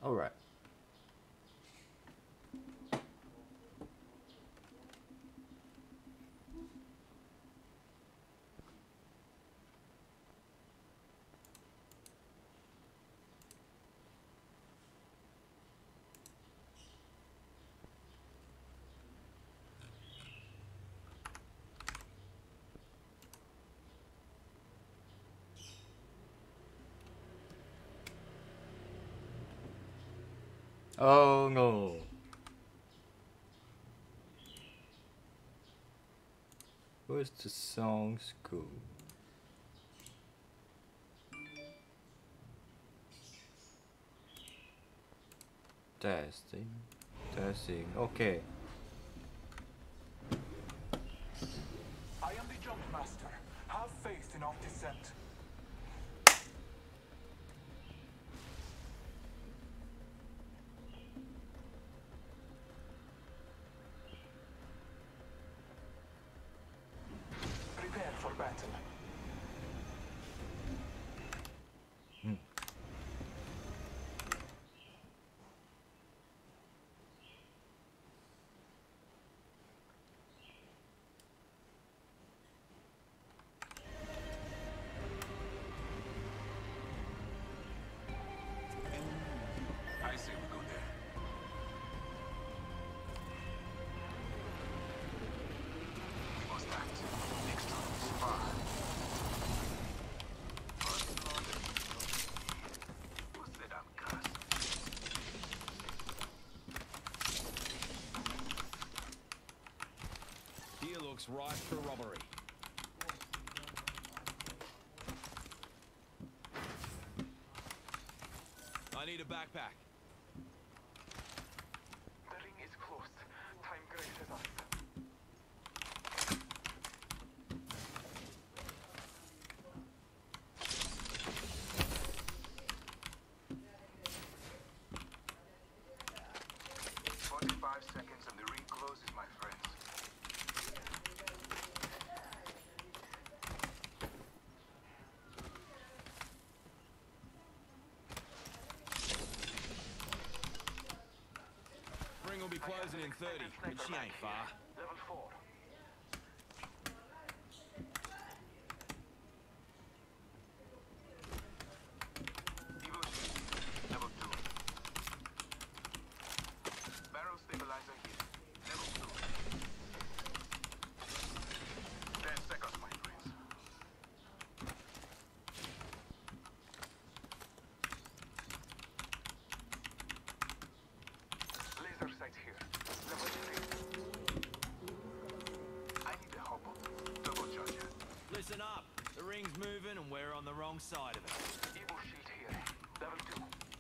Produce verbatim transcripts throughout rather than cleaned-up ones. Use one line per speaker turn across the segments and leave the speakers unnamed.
Alright. Oh no. Where's the song school? Testing. Testing. Okay.
I am the jump master. Have faith in our descent. Prepare for battle.
Hmm.
I say we go there. We must act. Next time is far. Who said I'm cursed?
Here looks ripe for robbery. I need a backpack.
The ring is close. Time graces us. Forty-five seconds and the ring closes, my friends.
Ring will be closing in thirty, but she ain't far.
Level four. Level two. Barrel stabilizer here. Level two. Ten seconds, my friends. Laser sight here. Level three. I need a hobo. Double charger.
Listen up. The ring's moving and we're on the wrong side of it.
Evo sheet here. Level two.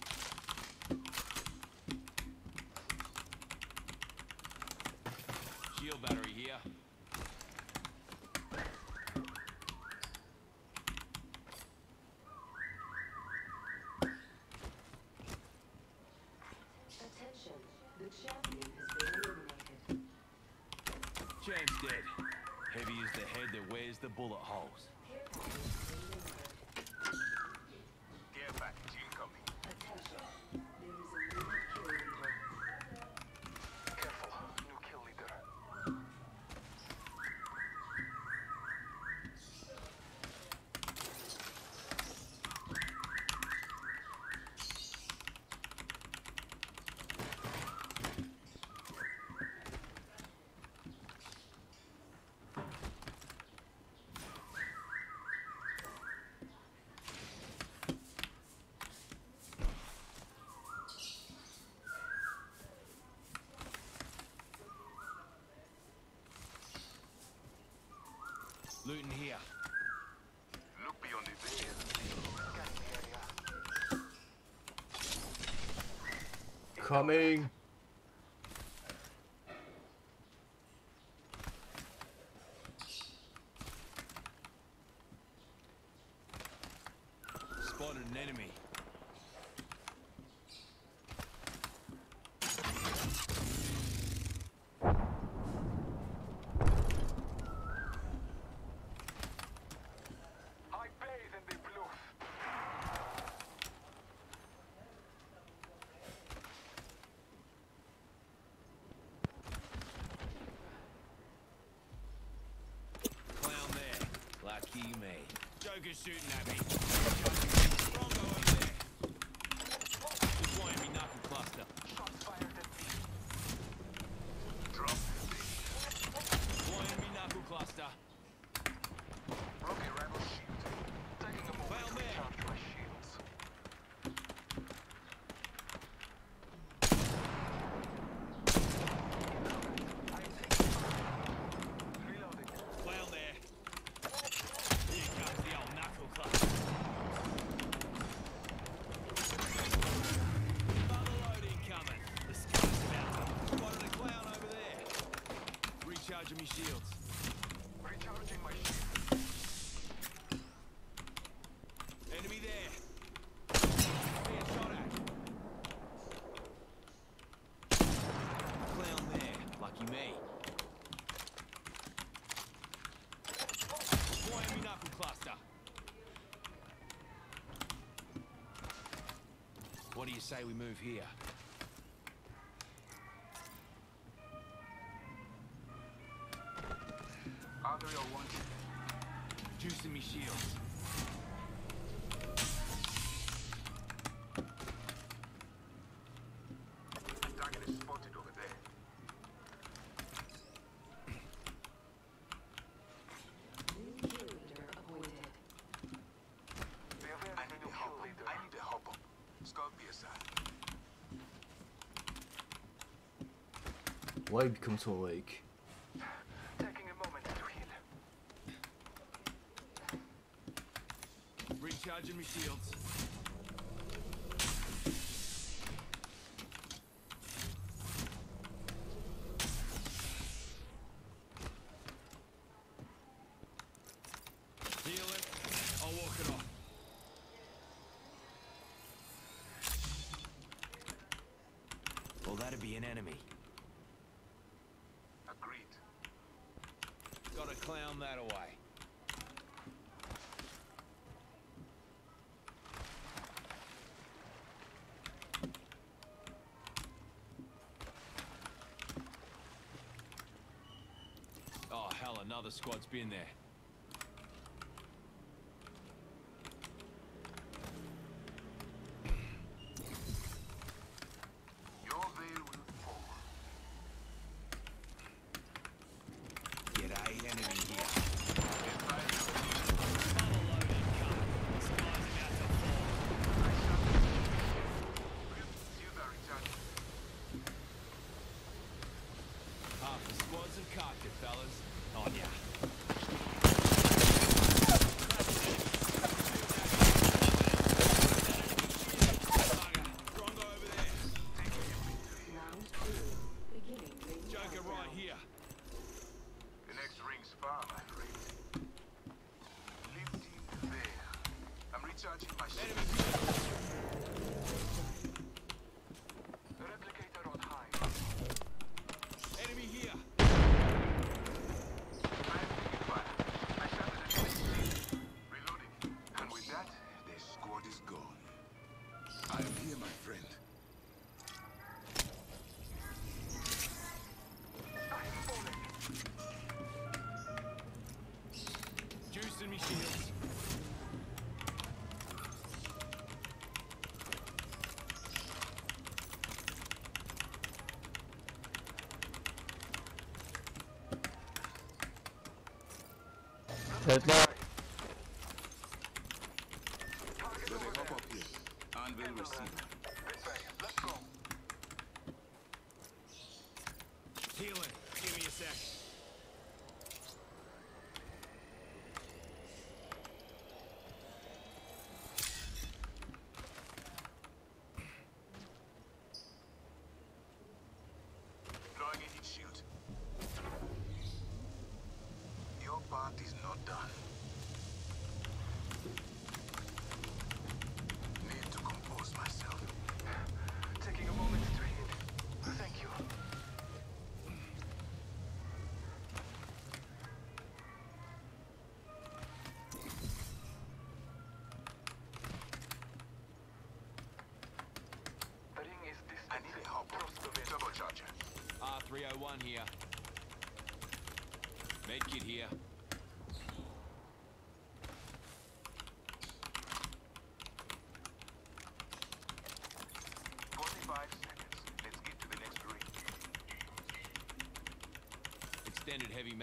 Shield battery here.
Attention, the champion has been eliminated.
Champ's dead. Heavy is the head that wears the bullet holes.
Care package delivered.
Care package incoming.
Attention, there is a new kill leader.
Careful. New kill leader.
Looting here.
Look beyond the veil. Scanning the area.
Coming.
Spotted an enemy.
I bathe in the bluff.
Lucky me. Joker's shooting at me. Bronco over there. Deploying me knuckle cluster.
Shots fired at me.
Drop. Deploying me knuckle cluster.
Rocky rival shield. Taking a moment
Found
to
there.
recharge my shields. I'm taking fire. Reloading.
Clown there. Here comes the old knuckle cluster. Another load incoming. The sky's about to. Spotted a clown over there. Recharging me shields.
Recharging my shield.
Enemy there. Being shot at. Clown there. Lucky me. Deploying me knuckle cluster. What do you say we move here?
R three oh one.
Juicing me shields.
Target is spotted over there.
New kill leader appointed.
They have
I need a hop up. I need a hop up. Scout P S I.
Why become so awake?
Taking a moment to heal.
Recharging me shields. Heal it. I'll walk it off. Well, that'd be an enemy.
Agreed.
Got to clown that away. Oh, hell, another squad's been there.
Your veil will fall.
G'day, enemy here.
Get right now.
Bubble load incoming. This guy's about to fall.
Shields are recharging.
Half the squad's in carpet, fellas. On ya. Bronco over there.
Round two. Beginning ring
Joker right
countdown.
here.
The next ring's far, my friend. Lifting there. I'm recharging my shield.
Enemy here.
Replicator on high.
Enemy here.
I'm taking fire. I shot at an enemy shield. Reloading. And with that, the squad is gone. I am here, my friend.
I'm falling.
Juicing me shields.
Target
So
over
they hop
there.
up here. Anvil receiver.
This way. Let's go.
Healing. Give me a sec.
Throwing a heat shield. Your part is not done. Need to compose myself.
Taking a moment to heal. Thank you. The ring is
I
distant.
need a hop up.
Trust the wind.
Turbocharger.
R three oh one here. Medkit here.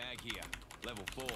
mag here. Level four.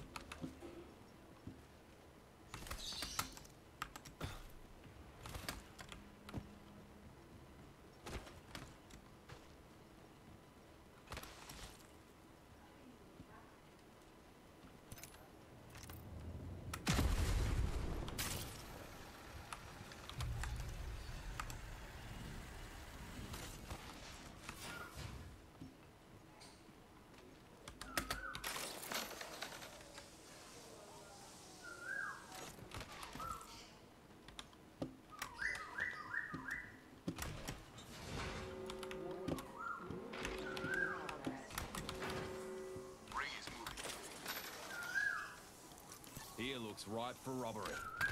Here looks ripe for robbery.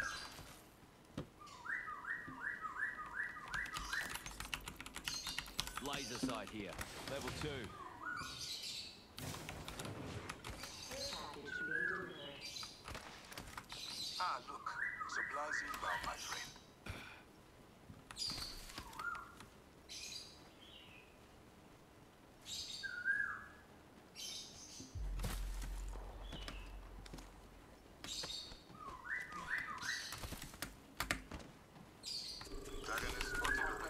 Laser sight here. Level two.
Package being delivered.
Ah, look. Supplies inbound, my friend. Dragon is spotted over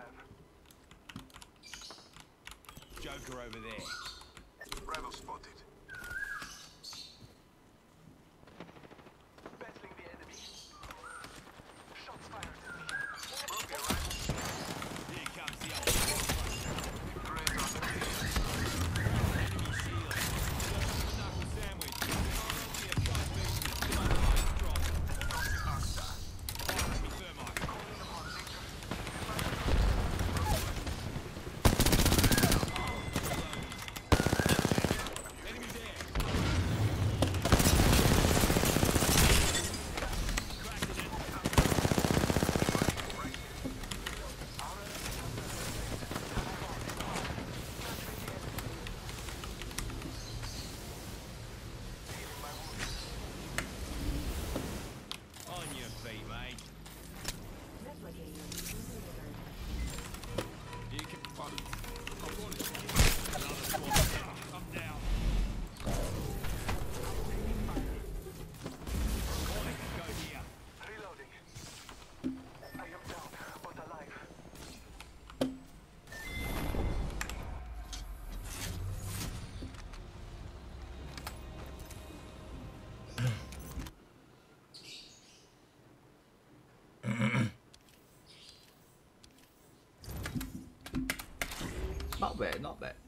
there.
Joker over there.
Rebel spotted.
Battling the enemy. Shots fired at me.
Okay, right.
Here comes the old
Great on the field.
enemy shield. Knuckle sandwich. I'll be a tight business. My life drop.
Toxic master.
Enemy thermite. Enemy there. Cracked it. On your feet, mate.
Replicator being delivered.
You can find it. I've got it. Another squad down. I'm down. Morning, go here.
Reloading. I am down, but alive.
Not bad, not bad.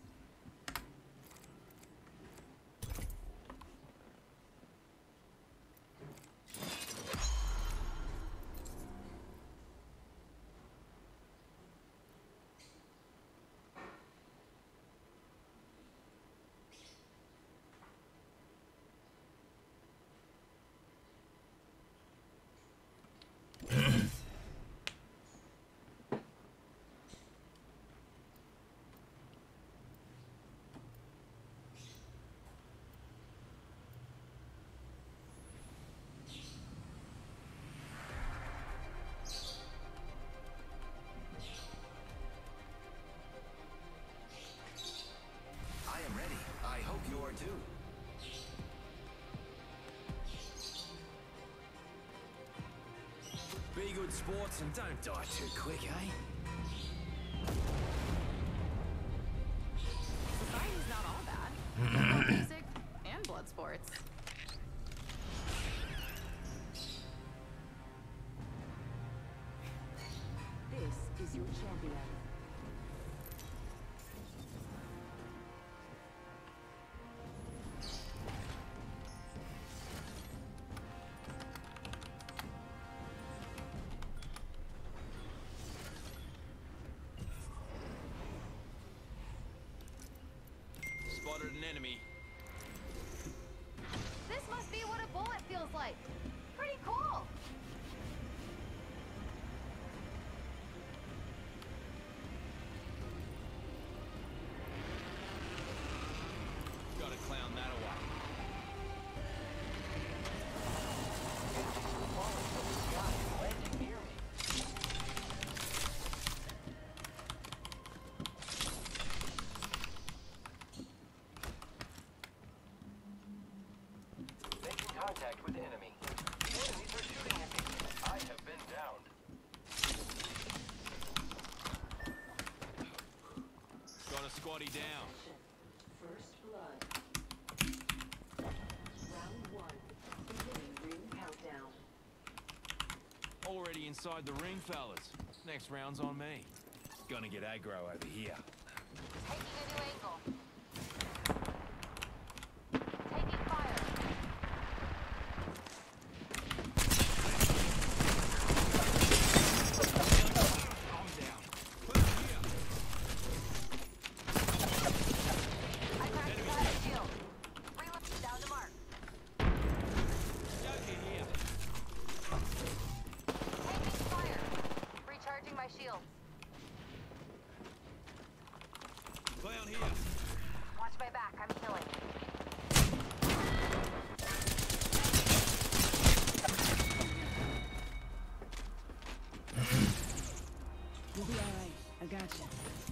I am ready. I hope you are too. Be good sports and don't die too quick, eh?
Society's not all bad. Music and blood sports.
This is your champion.
Spotted an enemy.
This must be what a bullet feels like. Pretty cool.
Gotta clown that away. body down.
First blood. Round one. Beginning ring countdown.
Already inside the ring, fellas. Next round's on me. Gonna get aggro over here.
Taking a new angle. Taking fire.
I'm down. Put it here.
I cracked the side shield. Reload down to mark.
Joker here.
Taking fire. Recharging my shields.
Clown here.
Watch my back. I'm healing.
You'll be alright. I got you.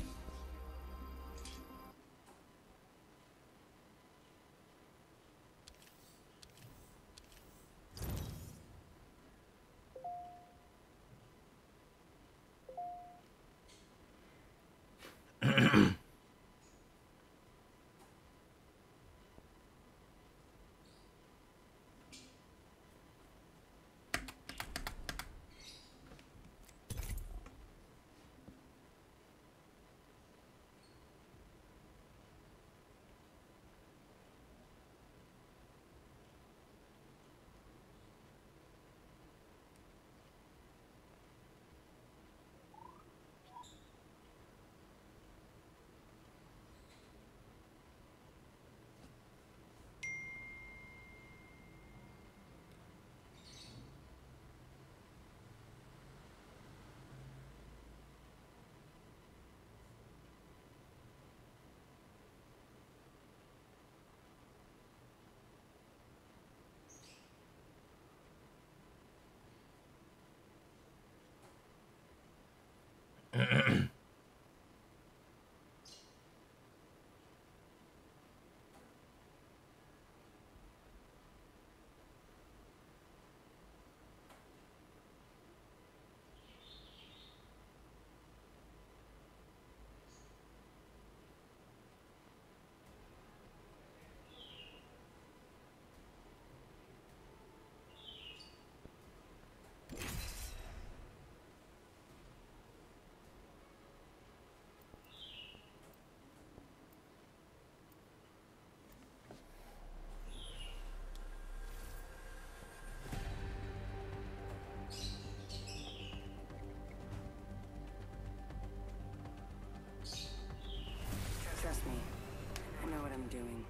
Trust me. I know what I'm doing.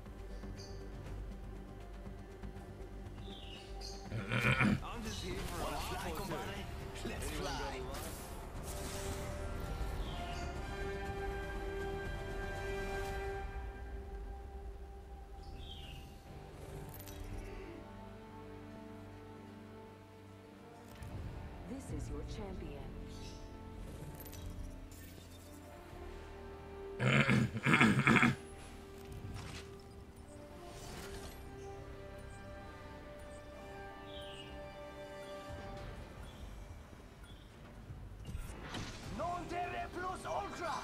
I'm just here for a laugh or two.
Let's fly.
This is your champion.
Non terre plus ultra.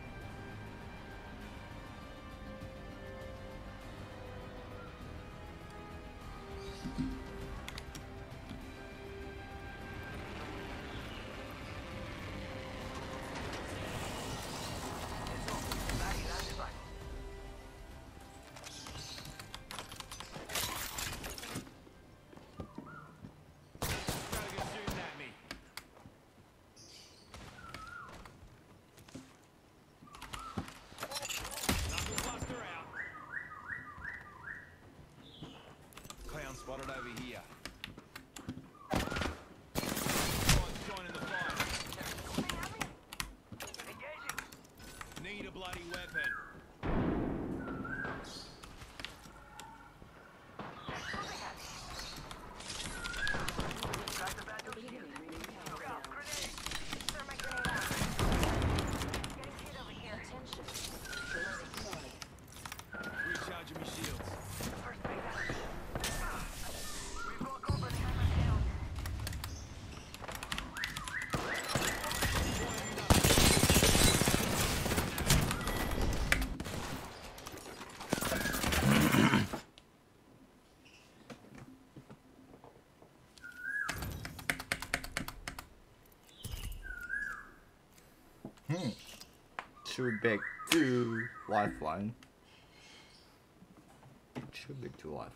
Dragon shooting at me. Knuckle buster out. Clown spotted over here. Squad's joining the fight. Need a bloody weapon.
Beginning ring countdown.
Throw my grenade out. Getting hit over here.
Attention. First blood.
Recharging my shields.
First big out. We broke open hammer down.
should be back to lifeline. Should be to lifeline.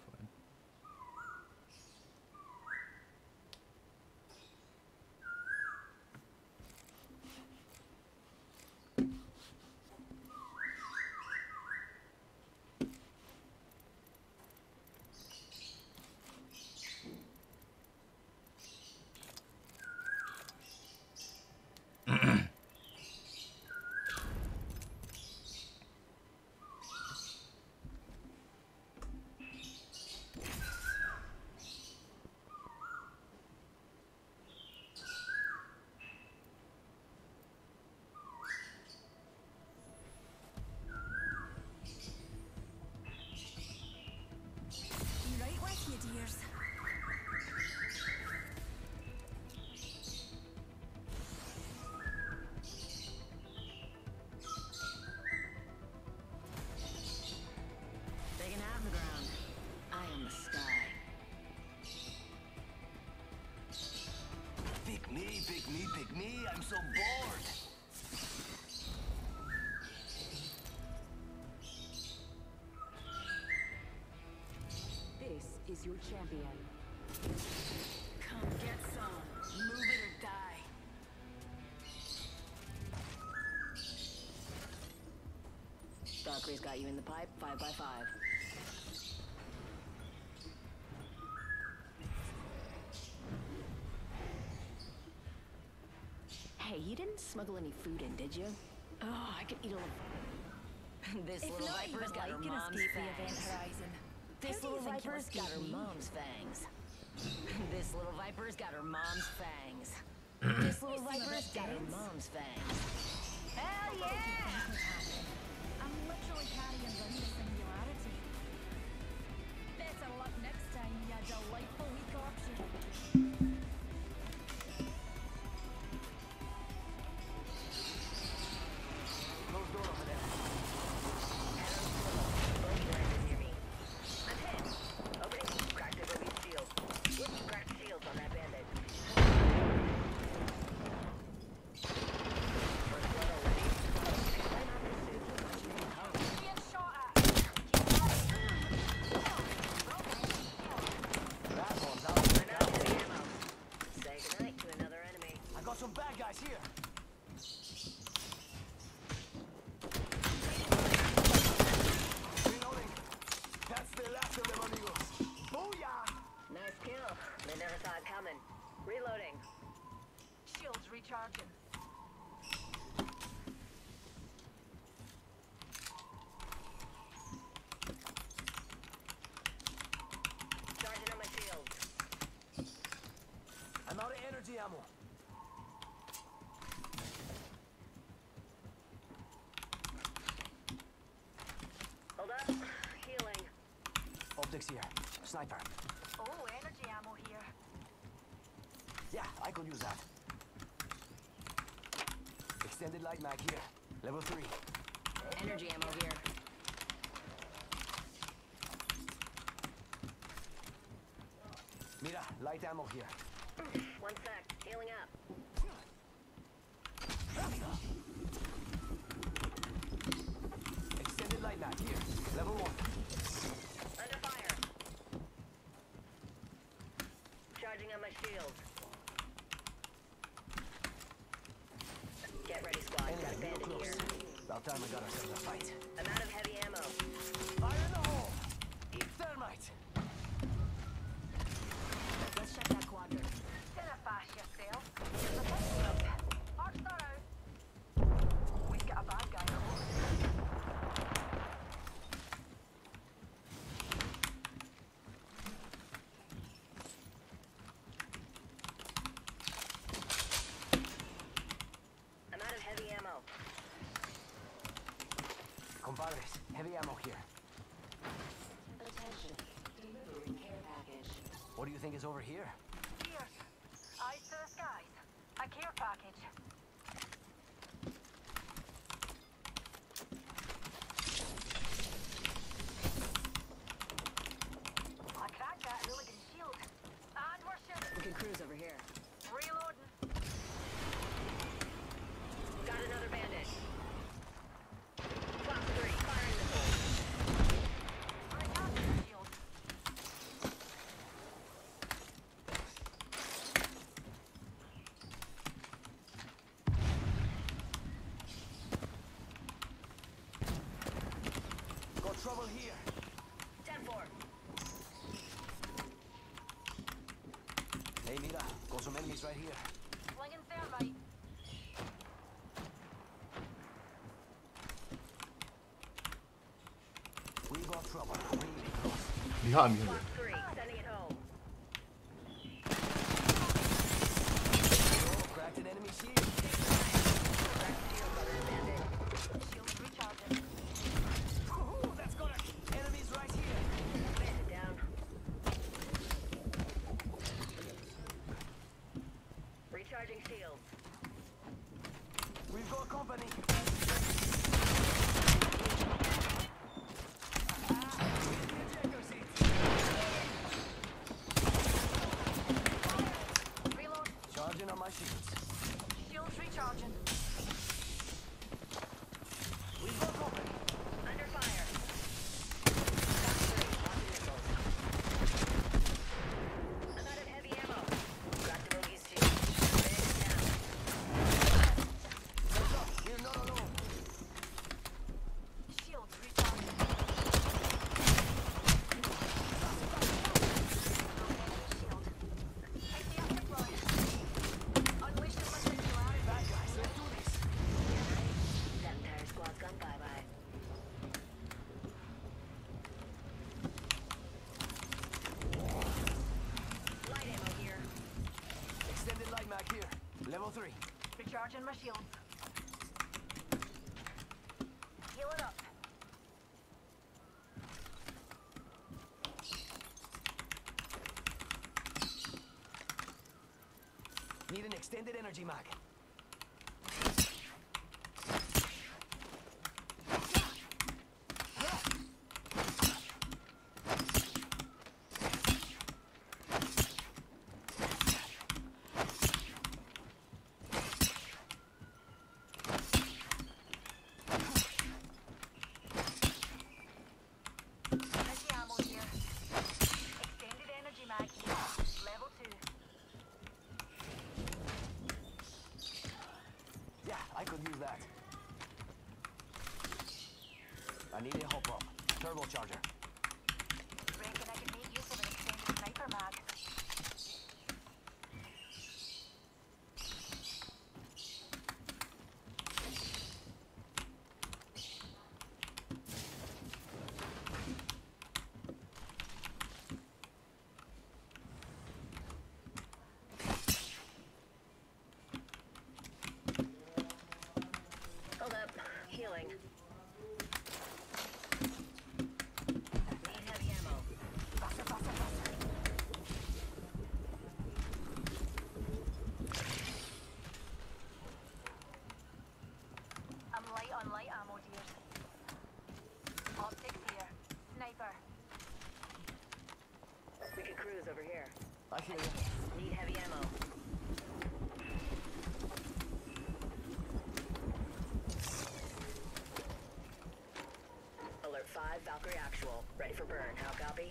Right with you, dears. They can have the ground. I am the sky.
Pick me, pick me, pick me. I'm so bored.
This is your champion.
Come get some. Move it or die.
Valkyrie's got you in the pipe, five by five. Hey, you didn't smuggle any food in, did you? Oh, I could eat a little. This
It's
little
not
viper's
even
got her
like an
mom's
escape the event
fangs.
horizon.
This
How do you
little
think you'll
viper's got
escape
her
me?
mom's fangs. This little viper's got her mom's fangs. This little
You see my
viper's
best
got her
dance?
mom's fangs. Hell
What do you think
yeah!
would happen? I'm literally carrying around the singularity. Better luck next time, you delightful weak option.
Closed door over there.
Near me. I'm hit. Opening. Cracked it with shield. Whoops, cracked shields on that bandit. First blood already. Climb out this suit. Get shot at.
That one's out.
I'm out of heavy ammo. Say goodnight to another enemy.
I got some bad guys here. Reloading. That's the last of them, amigos. Booyah!
Nice kill. They never saw it coming. Reloading.
Shields recharging.
Charging on my shield.
I'm out of energy ammo.
Hold up. Healing.
Optics here. Sniper.
Oh, energy ammo here.
Yeah, I could use that. Extended light mag here. Level three.
Energy ammo here.
Mira, light ammo here.
One sec. Healing up.
Extended light mag here. Level one.
Under fire. Charging on my shield. Get ready, squad. Got a
Enemy real
bandit
close.
here.
About time I got ourselves a fight.
I'm out of heavy ammo.
Fire in the hole! Eat thermite!
Let's check that quadrant.
Dinner fast yourself. Here's the pistol. Arch that out. We've got a bad guy close.
I'm out of heavy ammo.
Compadres, heavy ammo here.
Attention. Delivering care package.
What do you think is over here?
Cheers. Eyes to the skies. A care package. I cracked that Milligan shield. And we're shooting.
We can cruise over here.
Reloading.
Got another bandit.
Enemies right here.
Flinging thermite.
We got trouble. Really close.
미안 미안.
Block three, sending it home.
Oh, cracked an enemy shield.
Cracked shields on that bandit.
Shields recharging.
Oh, that's got it. Enemies right here.
Bandit down. Recharging shields.
We've got company.
Reload.
Charging on my shields.
Shields recharging.
We've got company.
Under fire. Block three, launching missiles. I'm out of heavy ammo. Cracked the bogey's shield. Bandit down.
Heads up. We're not alone.
Shields recharging. Shield. Take the afterflow. Unleash the singularity.
Bad guys, let's do this.
That entire squad's gone bye-bye. Light ammo here.
Extended light mag here. Level three.
Recharging my shields. Healing up.
Need an extended energy mag.
Energy ammo here. Extended energy mag here. Level two.
Yeah, I could use that. I need a hop up. Turbocharger.
Reckon I can make use of an extended sniper mag.
Hold up. Healing. Need heavy ammo.
Faster, faster, faster. I'm light on light ammo, dears. Optics here. Sniper.
We could cruise over here.
I hear you.
Need heavy ammo. Alert five, Valkyrie actual. Ready for burn. How copy?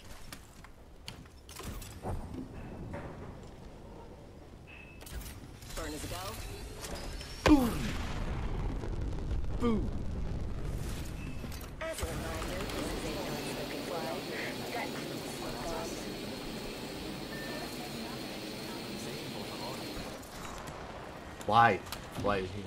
Burn is a go.
Boom. Boom.
As a reminder, this is a non-smoking flight. That bombs.
Why? Why is he?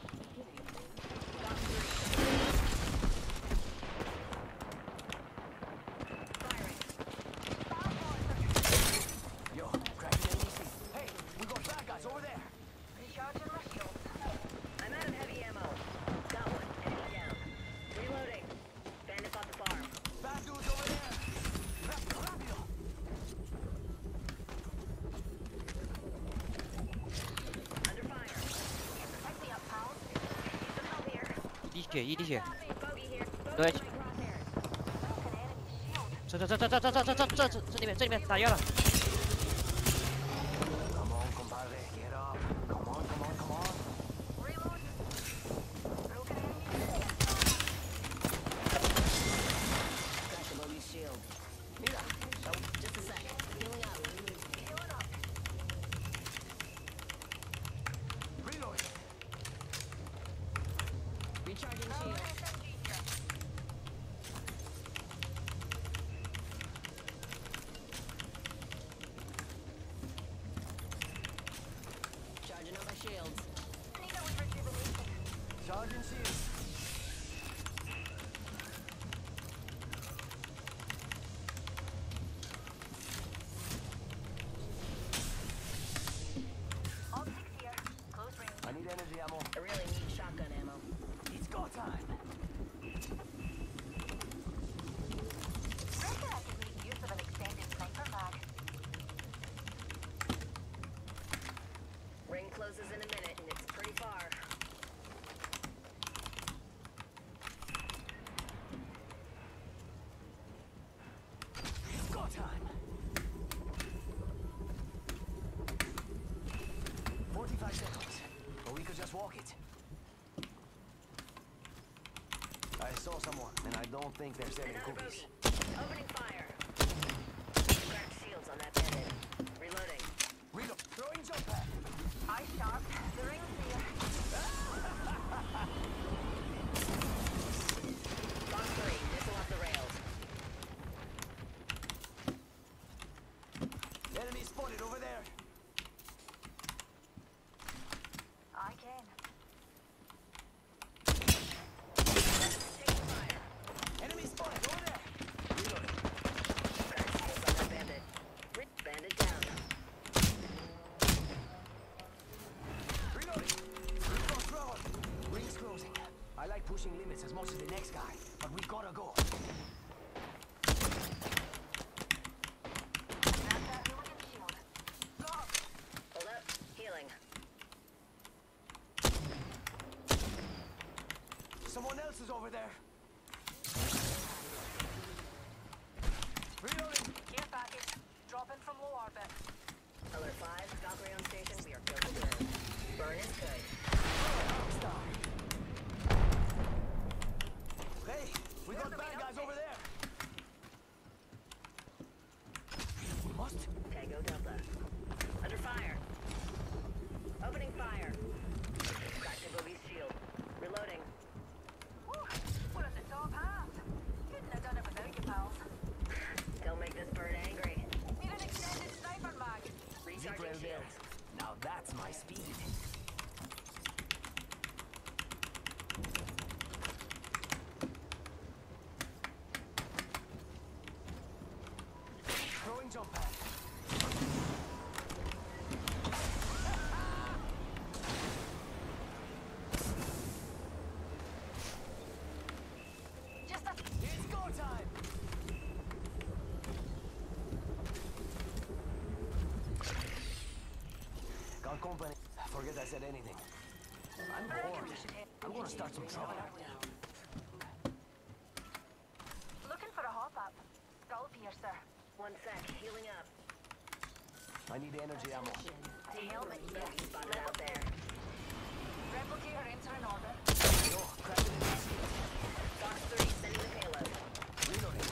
Yo, cracking enemy shield. Hey, we got bad guys over there.
Recharging my shields.
I'm out of heavy ammo. Got one. Enemy down. Reloading. Bandits off the farm.
Bad dudes over there. Rápido, rápido.
Under fire.
Pick me up, pals.
Need some help here.
滴血一滴血，
Bogey here. Bogey
对
in my crosshairs.
Broken enemy shield.
这这这这这这这这这这这里面这里面打药了，
Come on, compadre, get up. Come on, come on, come on.
Reload. Broken enemy.
Crack the bogey's shield.
Mira,
Just a second. Healing up.
Healing up.
reload.
Recharging shield.
S M G here.
closes in a minute, and it's pretty far.
Go time. Forty-five seconds. Or we could just walk it. I saw someone, and I don't think they're selling
Another
cookies.
bogey. Opening fire. Cracked shields on that bandit. Reloading.
Reload. Throwing jump pad.
Eye sharp. The ring's near. Box three. Missile off the rails.
Enemy spotted over there.
I can.
Taking fire.
Enemy spotted over there. Reloading.
Cracked shields on that bandit. Re- bandit down.
Reloading. Reload throttle. Rings closing. I like pushing limits as much as the next guy, but we gotta go.
Grab that hooligan shield. Go!
Hold up. Healing.
Someone else is over there. Reloading.
Care package. Dropping from low orbit.
Alert five. Valkyrie on station. We are killed to burn. Burn is good.
Star. Hey, we got bad guys over there. We must.
Tango Delta. Under fire. Opening fire. Cracked the bogey's shield. Reloading.
Whew, we're in the top half. Couldn't have done it without you, pals.
Don't make this bird angry.
Need an extended sniper mag.
Recharging
Zip rail there.
shields.
Now that's my speed. Throwing jump pad.
Just a
It's go time. Got company. Forget I said anything. I'm bored. I'm gonna start some trouble.
looking for a hop up. Skull piercer.
One sec. Healing up.
I need energy ammo.
A helmet here.
Bogey spotted out there.
Replicator entering orbit.
Yo, crack it in the shield.
Box three. Sending the payload.
Reloading.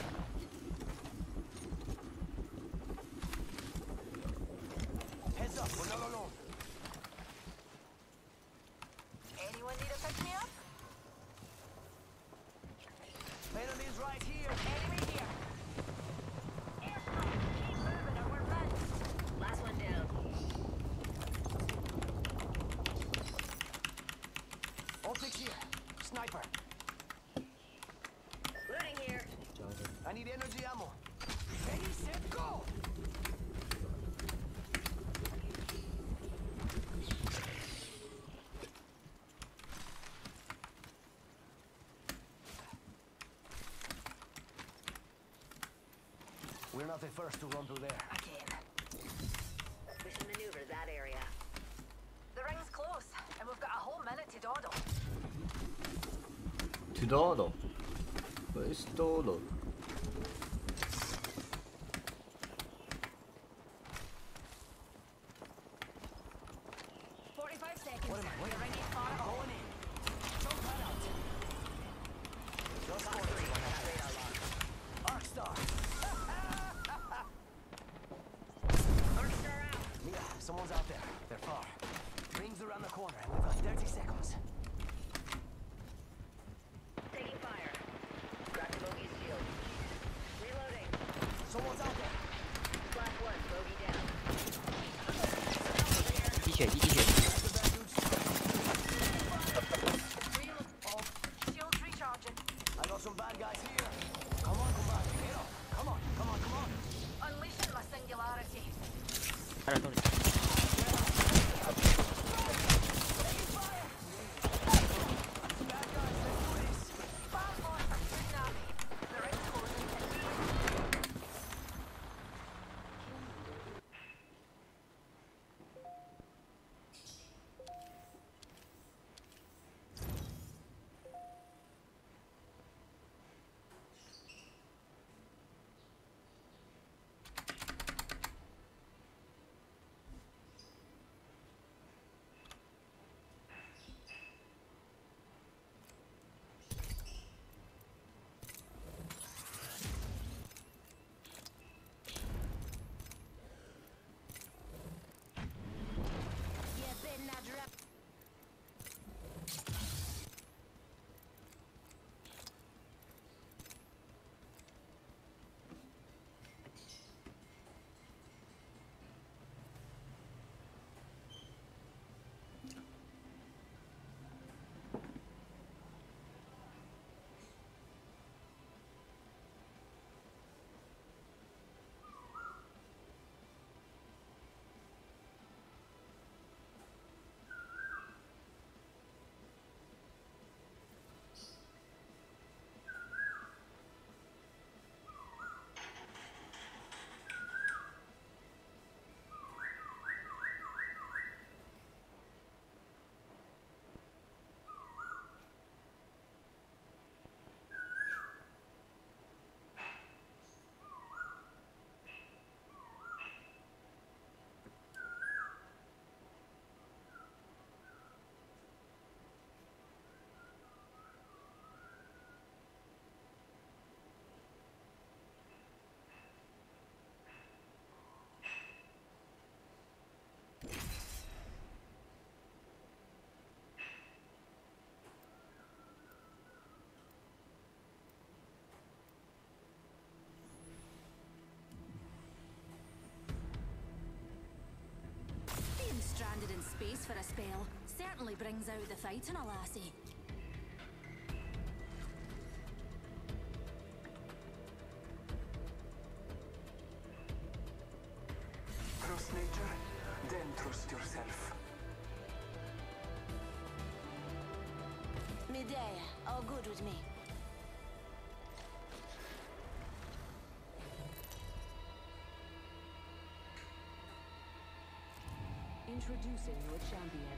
Heads up, we're not alone.
Anyone need a pick me up?
Enemies right here.
Enemy here. Airstrike. Keep moving or we're run.
Last one down.
Optics here. Sniper.
Looting here.
I need energy ammo. Ready, set, go! We're not the first to run through there.
Again.
We should maneuver that area.
The ring's close, and we've got a whole minute to dawdle.
To dawdle. Where is dawdle?
Forty-five seconds.
What am I- what
The
am I-
ring ain't far at all.
Going in. Jump pad out. Just
Box
going
three.
in.
Got radar lock.
Arc Star.
Arcstar out.
Mia, someone's out there. They're far. Rings around the corner, and we've got thirty seconds.
Taking fire. Cracked the bogey's shield. Reloading.
Someone's out there.
Flash one. Bogey down.
一滴血，一滴血。
That's the bad dude's
Real off. Shields recharging.
I got some bad guys here. Come on, compadre. Get up. Come on, come on, come on.
Unleashing my singularity.
还有洞里。
Bad guys, let's do this.
Far more for tsunami. The ring's closing. space for a spell. Certainly brings out the fight in a lassie.
Trust nature, then trust yourself.
Medea, all good with me.
Introducing your champion.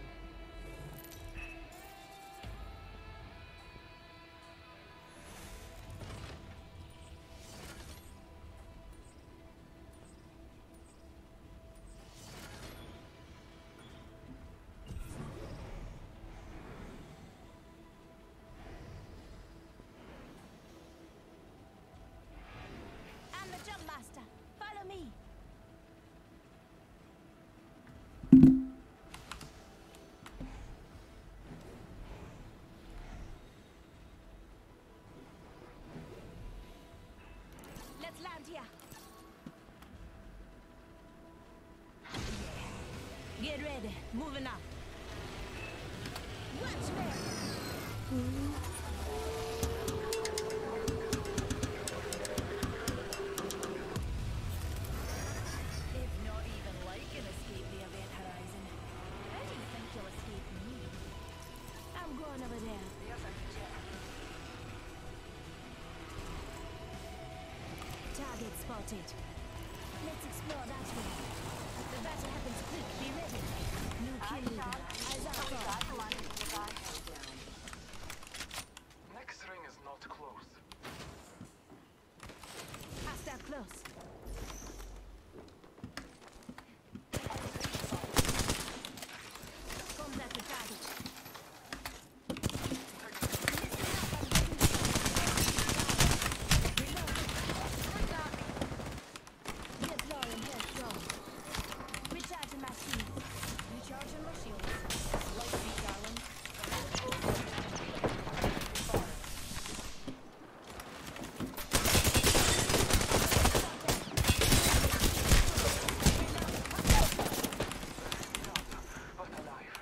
I'm the jump master. Follow me. Let's land here. Get ready. Moving up. Watch me. If not even like an escape the event horizon, how do you think you'll escape me? I'm going over there. Target spotted. Let's explore that way. The battle happens quick. Be ready. New kill leader. Eyes up front.
Next ring is not close.
Hostile close. Comes at the target. Deploying headstrong. Recharging my shields. Recharging my shields. Light speed, darling.
But alive.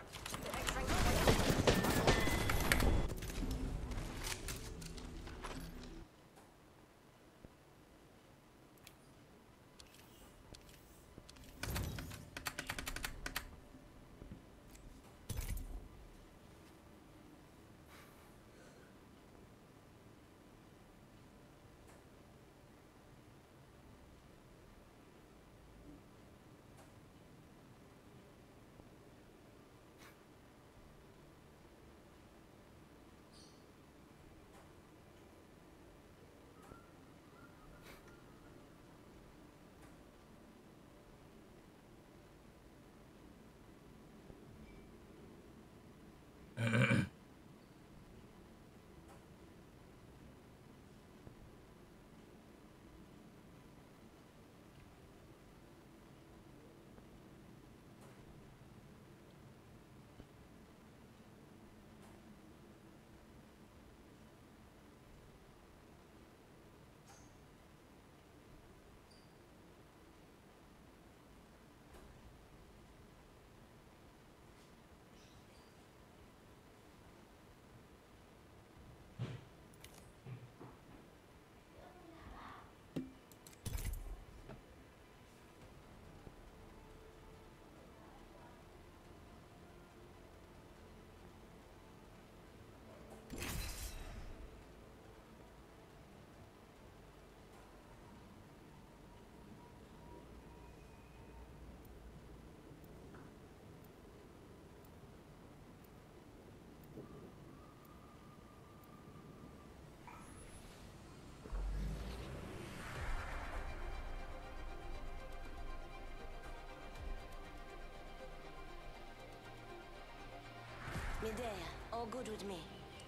Medea, all good with me.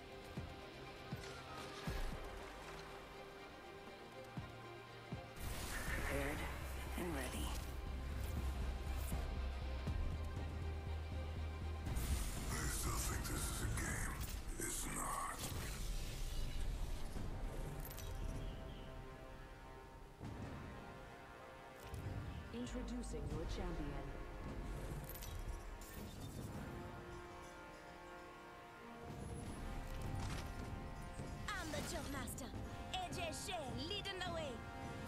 Prepared and ready.
I still think this is a game. It's not.
Introducing your champion.
Michelle, leading the way.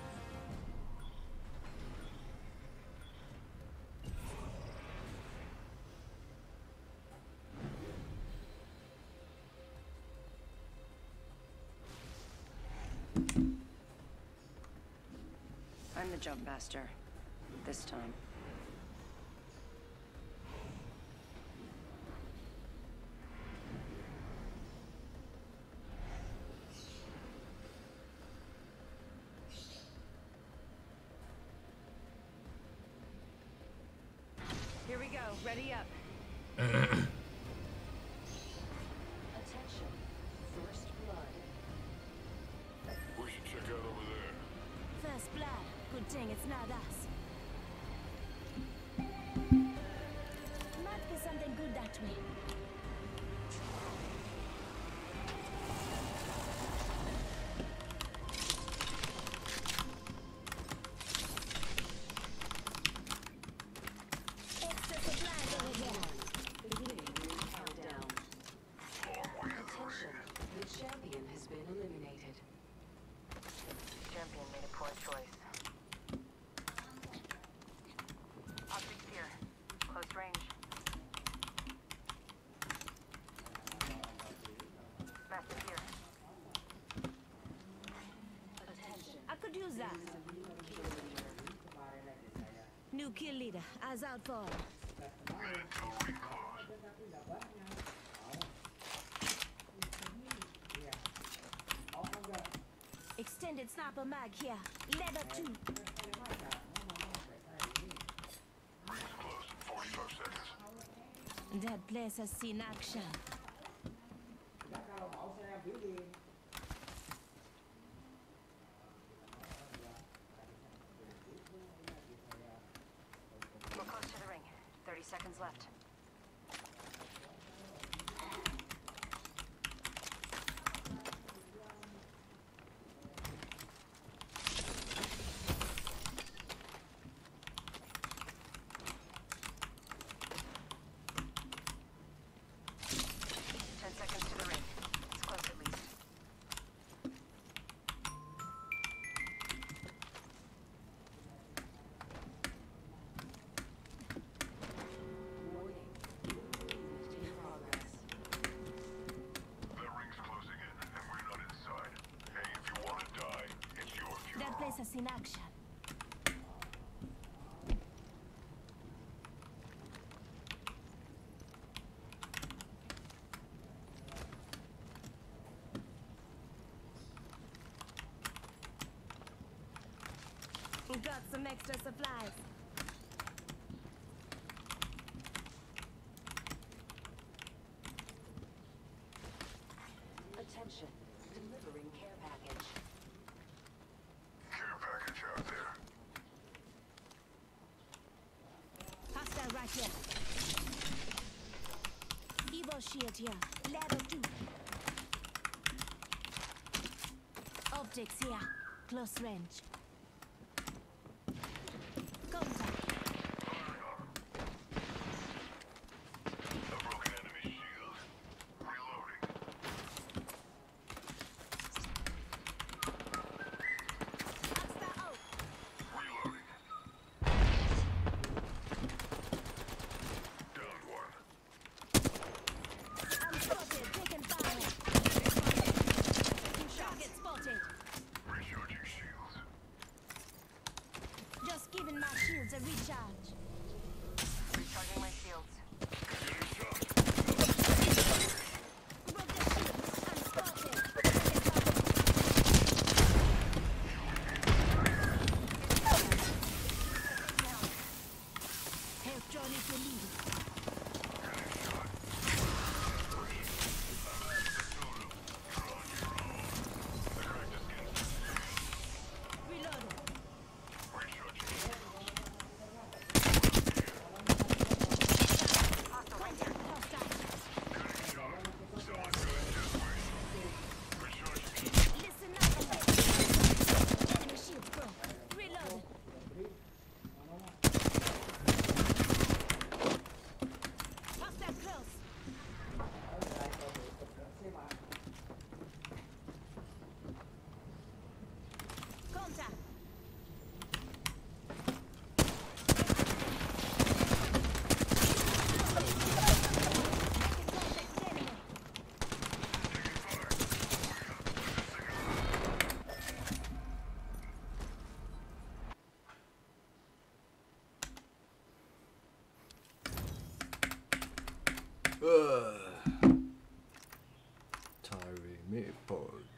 I'm the jump master. This time. Here we go. Ready up. Attention. First blood.
We should check out over there.
First blood. Good thing it's not us. Might be something good that way. Extra supplies over here.
Beginning countdown. Attention. The champion has been eliminated.
Champion made a poor choice. Optics here. Close range. Master here.
Attention.
I could use that. New kill leader. Eyes out for. Extended sniper mag here. Level two.
Rings close in forty-five seconds.
That place has seen action.
We're close to the ring. thirty seconds left. Ten seconds to the ring. It's close at least.
Warning. In progress.
The ring's closing in, and we're not inside. Hey, if you want to die, it's your funeral.
That place has seen action. Got some extra supplies.
Attention. Delivering care package.
Care package out there.
Hostile right here. Evo shield here. Level two. Optics here. Close range. Contact.
A broken enemy shield. Reloading.
Hostile out.
Reloading. Downed one.
I'm spotted. Taking fire. Target spotted.
Recharging shields.
Just giving my shields a recharge.
Recharging my shields.
Getting shot.
Broke the shields. I'm spotted. Help Johnny to lead. Reloading.
Recharging shields.
Ugh. Tearing me apart.